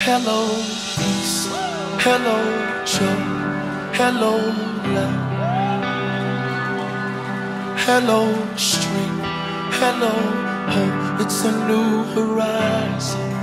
Hello, peace. Hello, joy. Hello, love. Hello, strength. Hello, hope. It's a new horizon.